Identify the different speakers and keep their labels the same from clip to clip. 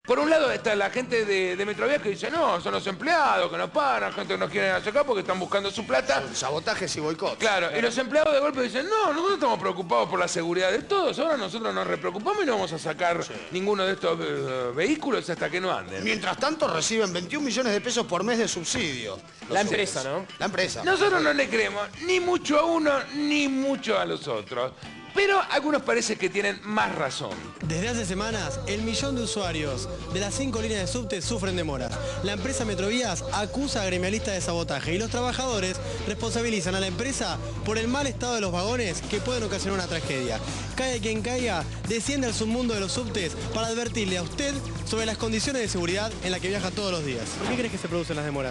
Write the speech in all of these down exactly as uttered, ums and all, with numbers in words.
Speaker 1: Por un lado está la gente de, de Metrovía que dice, no, son los empleados que no paran, gente que no quieren hacer acá porque están buscando su plata.
Speaker 2: Son sabotajes y boicots.
Speaker 1: Claro, claro, y los empleados de golpe dicen, no, nosotros estamos preocupados por la seguridad de todos, ahora nosotros nos repreocupamos y no vamos a sacar sí. ninguno de estos uh, vehículos hasta que no anden.
Speaker 2: Mientras tanto reciben veintiún millones de pesos por mes de subsidio.
Speaker 3: La empresa, ¿no?
Speaker 2: La empresa.
Speaker 1: Nosotros no le creemos ni mucho a uno ni mucho a los otros. Pero algunos parece que tienen más razón.
Speaker 4: Desde hace semanas, el millón de usuarios de las cinco líneas de subte sufren demoras. La empresa Metrovías acusa a gremialistas de sabotaje y los trabajadores responsabilizan a la empresa por el mal estado de los vagones que pueden ocasionar una tragedia. Caiga quien caiga, desciende al submundo de los subtes para advertirle a usted sobre las condiciones de seguridad en las que viaja todos los días. ¿Por qué crees que se producen las demoras?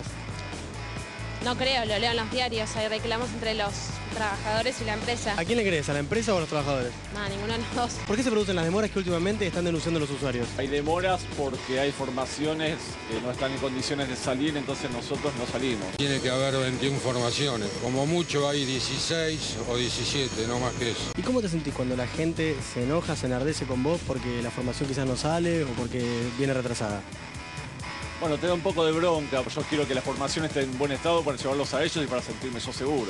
Speaker 5: No creo, lo leo en los diarios, hay reclamos entre los trabajadores y la empresa.
Speaker 4: ¿A quién le crees? ¿A la empresa o a los trabajadores?
Speaker 5: No, ninguno de los dos.
Speaker 4: ¿Por qué se producen las demoras que últimamente están denunciando los usuarios?
Speaker 6: Hay demoras porque hay formaciones que no están en condiciones de salir, entonces nosotros no salimos.
Speaker 7: Tiene que haber veintiuna formaciones, como mucho hay dieciséis o diecisiete, no más que eso.
Speaker 4: ¿Y cómo te sentís cuando la gente se enoja, se enardece con vos porque la formación quizás no sale o porque viene retrasada?
Speaker 6: Bueno, te da un poco de bronca. Yo quiero que la formación esté en buen estado para llevarlos a ellos y para sentirme yo seguro.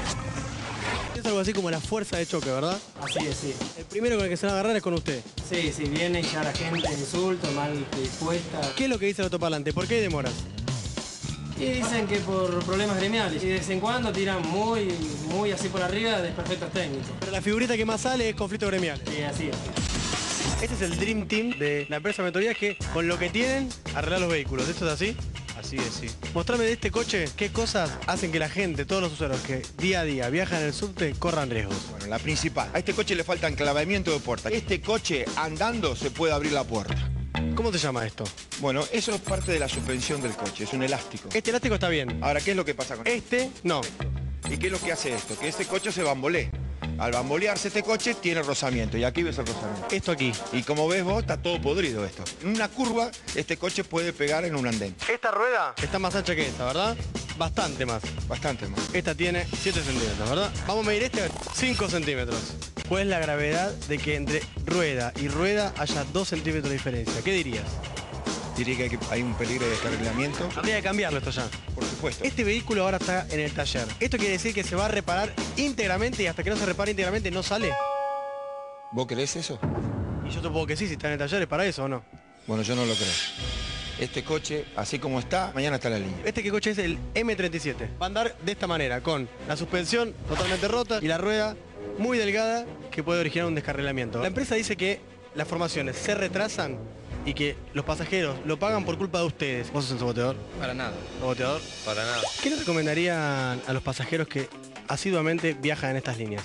Speaker 4: Es algo así como la fuerza de choque, ¿verdad?
Speaker 8: Así es, sí.
Speaker 4: El primero con el que se va a agarrar es con usted.
Speaker 8: Sí, sí, viene y ya la gente insulta, mal dispuesta.
Speaker 4: ¿Qué es lo que dice el autoparlante? ¿Por qué hay demoras?
Speaker 8: Y dicen que por problemas gremiales. Y de vez en cuando tiran muy, muy así por arriba desperfectos técnicos.
Speaker 4: Pero la figurita que más sale es conflicto gremial.
Speaker 8: Sí, así es.
Speaker 4: Este es el Dream Team de la empresa Metrovías que con lo que tienen arreglar los vehículos. ¿Esto es así?
Speaker 9: Así es, sí.
Speaker 4: Mostrame de este coche qué cosas hacen que la gente, todos los usuarios que día a día viajan en el subte, corran riesgos.
Speaker 10: Bueno, la principal. A este coche le falta enclavamiento de puerta. Este coche andando se puede abrir la puerta.
Speaker 4: ¿Cómo se llama esto?
Speaker 10: Bueno, eso es parte de la suspensión del coche, es un elástico.
Speaker 4: Este elástico está bien.
Speaker 10: Ahora, ¿qué es lo que pasa con
Speaker 4: este? No.
Speaker 10: ¿Y qué es lo que hace esto? Que este coche se bambolea. Al bambolearse este coche tiene rozamiento y aquí ves el rozamiento.
Speaker 4: Esto aquí.
Speaker 10: Y como ves vos, está todo podrido esto. En una curva, este coche puede pegar en un andén.
Speaker 4: Esta rueda está más ancha que esta, ¿verdad? Bastante más.
Speaker 10: Bastante más.
Speaker 4: Esta tiene siete centímetros, ¿verdad? Vamos a medir este cinco centímetros. ¿Cuál es la gravedad de que entre rueda y rueda haya dos centímetros de diferencia? ¿Qué dirías?
Speaker 10: Diría que hay un peligro de descarrilamiento.
Speaker 4: Habría que cambiarlo esto ya.
Speaker 10: Por supuesto.
Speaker 4: Este vehículo ahora está en el taller. ¿Esto quiere decir que se va a reparar íntegramente y hasta que no se repare íntegramente no sale?
Speaker 10: ¿Vos creés eso?
Speaker 4: Y yo supongo que sí, si está en el taller es para eso, ¿o no?
Speaker 10: Bueno, yo no lo creo. Este coche, así como está, mañana está en la línea.
Speaker 4: Este que coche es el M treinta y siete. Va a andar de esta manera, con la suspensión totalmente rota y la rueda muy delgada que puede originar un descarrilamiento. La empresa dice que las formaciones se retrasan y que los pasajeros lo pagan por culpa de ustedes. ¿Vos sos un saboteador?
Speaker 9: Para nada.
Speaker 4: ¿Saboteador?
Speaker 9: Para nada.
Speaker 4: ¿Qué le recomendarían a los pasajeros que asiduamente viajan en estas líneas?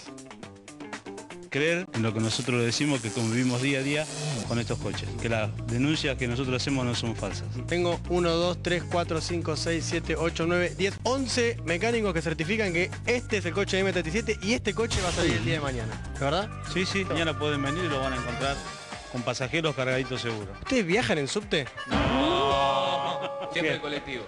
Speaker 9: Creer en lo que nosotros decimos, que convivimos día a día con estos coches. Que las denuncias que nosotros hacemos no son falsas.
Speaker 4: Tengo uno, dos, tres, cuatro, cinco, seis, siete, ocho, nueve, diez, once mecánicos que certifican que este es el coche M treinta y siete y este coche va a salir el día de mañana. ¿Verdad?
Speaker 9: Sí, sí. Mañana pueden venir y lo van a encontrar con pasajeros cargaditos seguros.
Speaker 4: ¿Ustedes viajan en subte?
Speaker 1: No. Siempre en colectivo.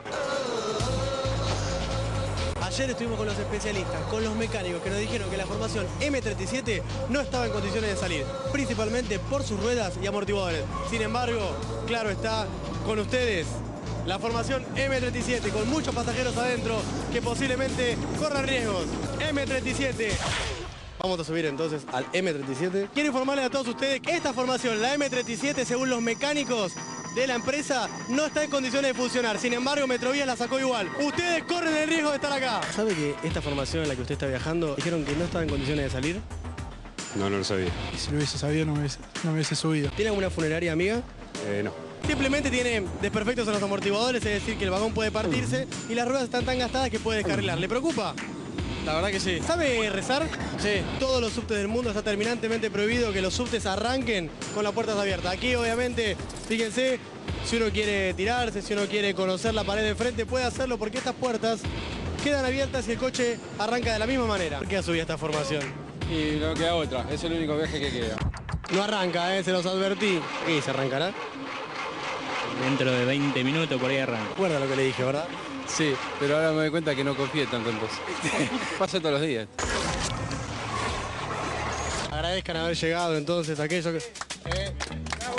Speaker 4: Ayer estuvimos con los especialistas, con los mecánicos que nos dijeron que la formación M treinta y siete no estaba en condiciones de salir, principalmente por sus ruedas y amortiguadores. Sin embargo, claro está, con ustedes, la formación M treinta y siete, con muchos pasajeros adentro que posiblemente corran riesgos. M treinta y siete. Vamos a subir entonces al M treinta y siete. Quiero informarles a todos ustedes que esta formación, la M treinta y siete, según los mecánicos de la empresa, no está en condiciones de funcionar. Sin embargo, Metrovías la sacó igual. Ustedes corren el riesgo de estar acá. ¿Sabe que esta formación en la que usted está viajando, dijeron que no estaba en condiciones de salir?
Speaker 11: No, no lo sabía.
Speaker 12: Y si lo hubiese sabido, no me hubiese, no me hubiese subido.
Speaker 4: ¿Tiene alguna funeraria amiga?
Speaker 11: Eh, no.
Speaker 4: Simplemente tiene desperfectos en los amortiguadores, es decir, que el vagón puede partirse y las ruedas están tan gastadas que puede descarrilar. ¿Le preocupa? La verdad que sí. ¿Sabe rezar? Sí. Todos los subtes del mundo está terminantemente prohibido que los subtes arranquen con las puertas abiertas. Aquí, obviamente, fíjense, si uno quiere tirarse, si uno quiere conocer la pared de enfrente, puede hacerlo porque estas puertas quedan abiertas y el coche arranca de la misma manera. ¿Por qué ha subido esta formación?
Speaker 13: Y no queda otra, es el único viaje que queda.
Speaker 4: No arranca, ¿eh? Se los advertí. ¿Y se arrancará?
Speaker 14: Dentro de veinte minutos por ahí arranca.
Speaker 4: Recuerda lo que le dije, ¿verdad?
Speaker 13: Sí, pero ahora me doy cuenta que no confíe tanto en vos. Pasa todos los días.
Speaker 4: Agradezcan haber llegado entonces aquellos que... Eh.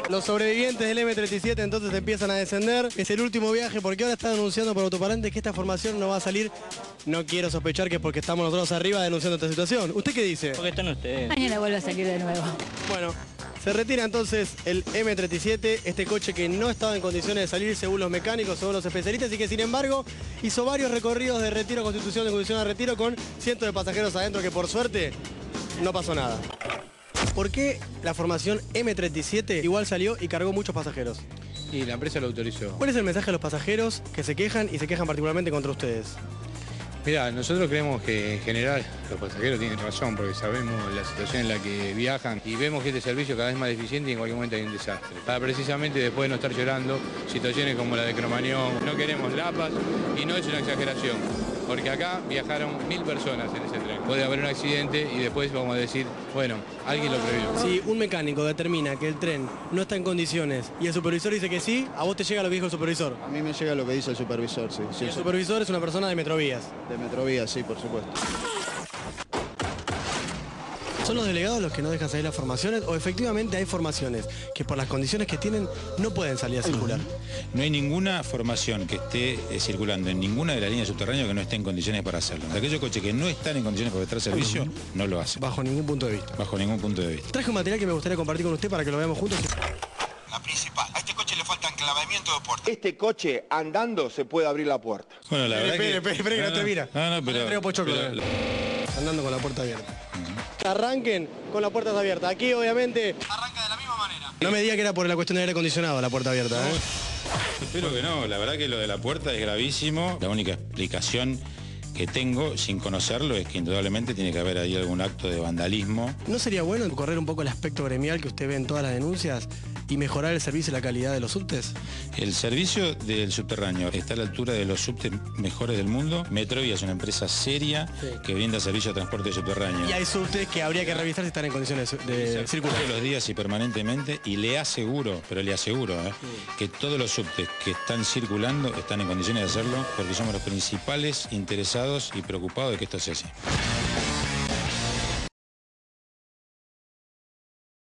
Speaker 4: Los sobrevivientes del eme treinta y siete entonces empiezan a descender. Es el último viaje porque ahora están anunciando por autoparlantes que esta formación no va a salir. No quiero sospechar que es porque estamos nosotros arriba denunciando esta situación. ¿Usted qué dice?
Speaker 14: Porque están ustedes.
Speaker 3: Mañana vuelve a salir de nuevo.
Speaker 4: Bueno, se retira entonces el eme treinta y siete, este coche que no estaba en condiciones de salir según los mecánicos, según los especialistas, y que sin embargo hizo varios recorridos de retiro a Constitución, de Constitución a retiro, con cientos de pasajeros adentro, que por suerte no pasó nada. ¿Por qué la formación eme treinta y siete igual salió y cargó muchos pasajeros?
Speaker 13: Y la empresa lo autorizó.
Speaker 4: ¿Cuál es el mensaje a los pasajeros que se quejan y se quejan particularmente contra ustedes?
Speaker 13: Mirá, nosotros creemos que en general los pasajeros tienen razón porque sabemos la situación en la que viajan y vemos que este servicio cada vez es más deficiente y en cualquier momento hay un desastre. Para precisamente después de no estar llorando situaciones como la de Cromañón, no queremos lapas y no es una exageración, porque acá viajaron mil personas en ese tren. Puede haber un accidente y después vamos a decir, bueno, alguien lo previó.
Speaker 4: Si un mecánico determina que el tren no está en condiciones y el supervisor dice que sí, ¿a vos te llega lo que dijo el supervisor?
Speaker 2: A mí me llega lo que dice el supervisor, sí. sí
Speaker 4: Y el
Speaker 2: sí.
Speaker 4: supervisor es una persona de Metrovías.
Speaker 2: De Metrovía, sí, por supuesto.
Speaker 4: ¿Son los delegados los que no dejan salir las formaciones o efectivamente hay formaciones que por las condiciones que tienen no pueden salir a circular?
Speaker 15: No hay ninguna formación que esté eh, circulando en ninguna de las líneas subterráneas que no esté en condiciones para hacerlo. Aquellos coches que no están en condiciones para prestar servicio, no lo hacen.
Speaker 4: Bajo ningún punto de vista.
Speaker 15: Bajo ningún punto de vista.
Speaker 4: Traje un material que me gustaría compartir con usted para que lo veamos juntos.
Speaker 10: La principal. A este coche le falta enclavamiento de puerta. Este coche andando se puede abrir la puerta.
Speaker 15: Bueno, la verdad
Speaker 4: Espere,
Speaker 15: que...
Speaker 4: espere, espere, que no termina.
Speaker 15: No, no, pero...
Speaker 4: Le traigo pochoclo,
Speaker 15: pero-
Speaker 4: andando con la puerta abierta. Arranquen con la puerta abierta. Aquí, obviamente, arranca de la misma manera. No me diga que era por la cuestión de aire acondicionado la puerta abierta, ¿eh?
Speaker 15: Espero que no, la verdad que lo de la puerta es gravísimo. La única explicación que tengo, sin conocerlo, es que indudablemente tiene que haber ahí algún acto de vandalismo.
Speaker 4: ¿No sería bueno correr un poco el aspecto gremial que usted ve en todas las denuncias y mejorar el servicio y la calidad de los subtes?
Speaker 15: El servicio del subterráneo está a la altura de los subtes mejores del mundo. Metrovía es una empresa seria
Speaker 4: Sí.
Speaker 15: que brinda servicio de transporte subterráneo.
Speaker 4: Y hay subtes que habría que revisar si están en condiciones de circular.
Speaker 15: Todos los días y permanentemente, y le aseguro, pero le aseguro, ¿eh? que todos los subtes que están circulando están en condiciones de hacerlo porque somos los principales interesados y preocupados de que esto sea así.